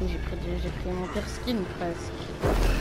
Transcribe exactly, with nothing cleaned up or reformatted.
J'ai pris, j'ai pris mon pire skin presque.